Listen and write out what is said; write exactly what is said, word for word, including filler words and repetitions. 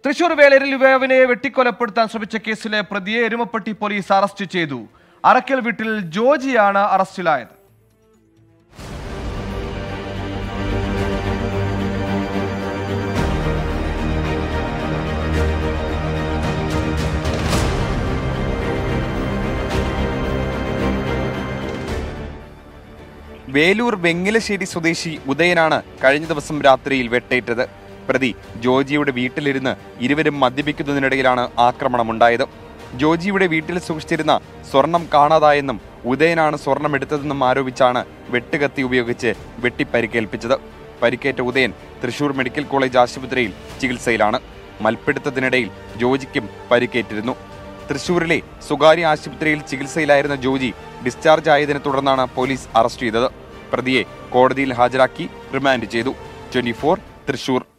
തൃശൂർ വേലൂരിൽ യുവാവിനെ വെട്ടിക്കൊലപ്പെടുത്താൻ ശ്രമിച്ച കേസിലെ പ്രതിയെ എരുമപ്പെട്ടി പോലീസ് അറസ്റ്റ് ചെയ്തു. അറക്കൽ വീട്ടിൽ ജോജിയാണ് അറസ്റ്റിലായത്. വേലൂർ വെങ്ങിലശ്ശേരി സ്വദേശി ഉദയനാണ് കഴിഞ്ഞ ദിവസം രാത്രിയിൽ വെട്ടേറ്റത്. പ്രതി ജോജിയുടെ വീട്ടിലിരുന്ന് ഇരുവരും മദ്യപിക്കുന്നതിനിടയിലാണ് ആക്രമണമുണ്ടായത്. ജോജിയുടെ വീട്ടിൽ സൂക്ഷിച്ചിരുന്ന സ്വർണം കാണാതായെന്നും ഉദയനാണ് സ്വർണം എടുത്തതെന്നും ആരോപിച്ചാണ് വെട്ടുകത്തി ഉപയോഗിച്ച് വെട്ടിപ്പരിക്കേൽപ്പിച്ചത്. പരിക്കേറ്റ ഉദയൻ തൃശൂർ മെഡിക്കൽ കോളേജ് ആശുപത്രിയിൽ ചികിത്സയിലാണ്. മൽപ്പിടുത്തത്തിനിടയിൽ ജോജിക്കും പരിക്കേറ്റിരുന്നു. തൃശൂരിലെ സ്വകാര്യ ആശുപത്രിയിൽ ചികിത്സയിലായിരുന്ന ജോജി ഡിസ്ചാർജ് ആയതിനെ തുടർന്നാണ് പോലീസ് അറസ്റ്റ് ചെയ്തത്. പ്രതിയെ കോടതിയിൽ ഹാജരാക്കി റിമാൻഡ് ചെയ്തു. Twenty four Thrissur.